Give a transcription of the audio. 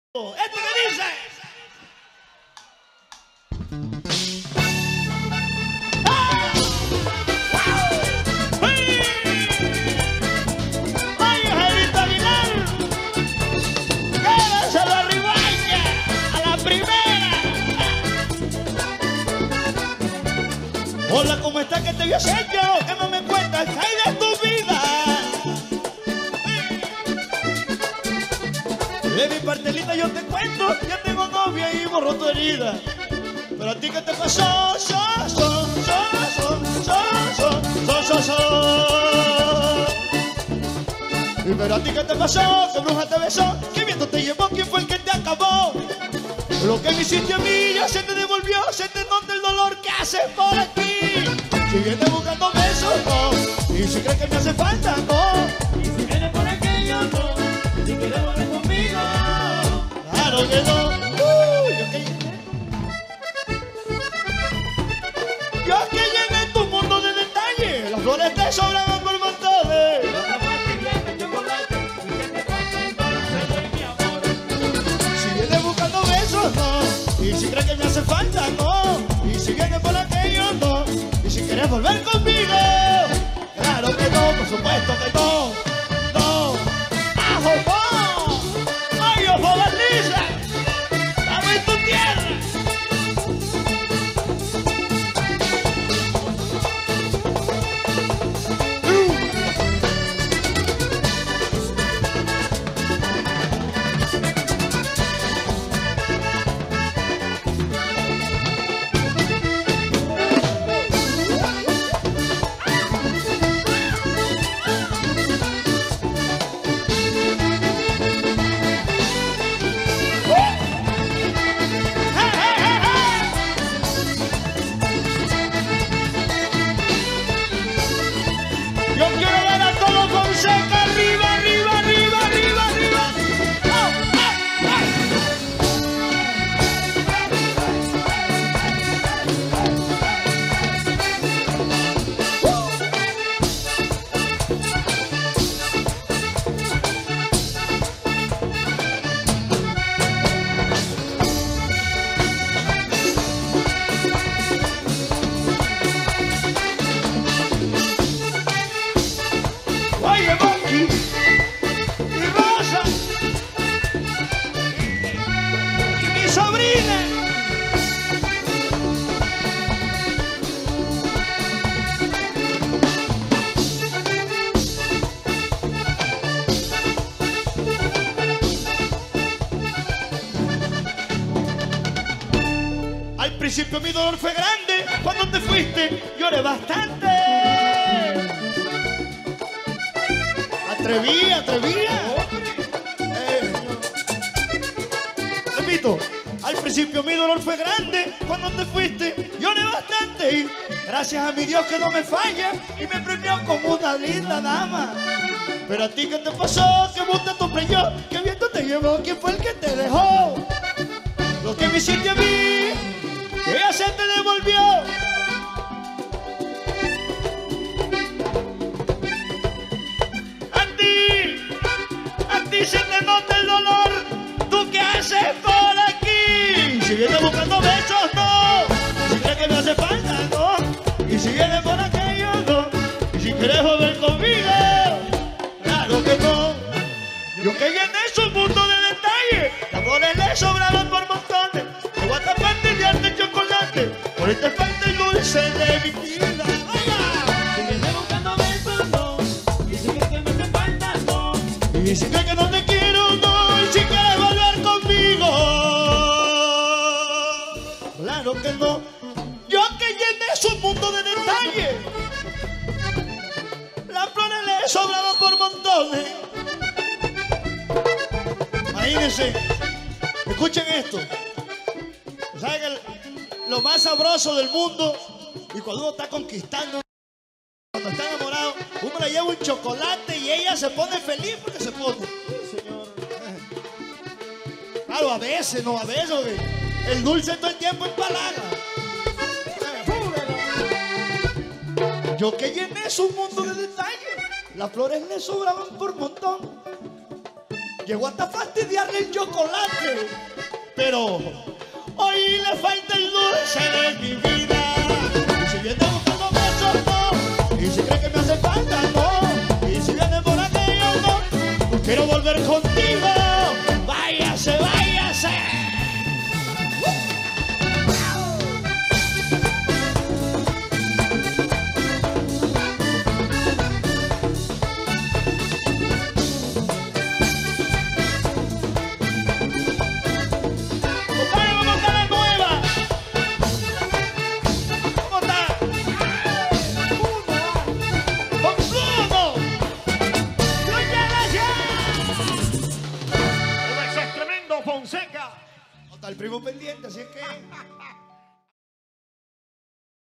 Esto que dice. ¡Ah! ¡Wow! ¡Sí! ¡Vaya, Javito Aguilar! ¡Quédese la ribaña! ¡A la primera! Hola, ¿cómo estás? ¿Qué te voy a hacer yo? ¿Qué no me cuentas? ¿Qué hay de tu vida? De mi partelita yo te cuento, ya tengo novia y borró tu herida. Pero a ti ¿qué te pasó? Pero a ti ¿qué te pasó? ¿Qué bruja te besó? ¿Qué viento te llevó? ¿Quién fue el que te acabó? Lo que me hiciste a mí ya se te devolvió, se te nota el dolor que haces por aquí. Si vienes buscando besos, no. Y si crees que me hace falta, no. Y si vienes por aquello, no. Si quieres volver conmigo, claro que no. Yo que llené tu mundo de detalles. Las flores te sobraban por montones. otra pastilla de chocolate. Y que te pasa un dulce de mi amor. Si vienes buscando besos, no. Y si crees que me hace falta, no. Y si vienes por aquello, no. Y si quieres volver conmigo, claro que no, por supuesto que no. No. ¡Ajo, no! ¡Ay, ojo, Lisa! ¡Estamos en tu tierra! Yo quiero ver a todos con seca, arriba, arriba, arriba, arriba, arriba. ¡Oh, oh, Oye, Monkey y Rosa y mi sobrina. Al principio mi dolor fue grande, cuando te fuiste lloré bastante. Atrevía. Repito, al principio mi dolor fue grande, cuando te fuiste lloré bastante. Y gracias a mi Dios que no me falla y me premió como una linda dama. Pero a ti ¿qué te pasó? ¿Qué mundo te preñó? ¿Qué viento te llevó? ¿Quién fue el que te dejó? Lo que me hiciste a mí, que ya se te devolvió. Y se te nota el dolor, ¿tú qué haces por aquí? Si vienes buscando besos, no. Si crees que me hace falta, no. Y si vienes por aquello, no. Y si quieres volver conmigo, claro que no. Yo que llené su mundo de detalles, las flores le sobraban por montones. Te voy a tapar de chocolate, por este falta el dulce de mi vida. ¡Vaya! si vienes buscando besos, no. Y si crees que me hace falta, no. Y si crees que no te quiero, no. Y si quieres volver conmigo, claro que no. Yo que llené su mundo de detalles, las flores le sobraban por montones. Imagínense, escuchen esto. ¿Saben que lo más sabroso del mundo, y cuando uno está conquistando, cuando está enamorado, uno le lleva un chocolate y ella se pone feliz porque se pone? Señor. Claro, a veces, porque el dulce todo el tiempo empalaga. Yo que llené su mundo de detalles, las flores le sobraban por montón. llego hasta fastidiarle el chocolate. Pero hoy le falta el dulce de mi vida. Y si viene buscando besos, no. Y si cree que me hace falta, no. Y si viene por aquello, no. Quiero volver contigo.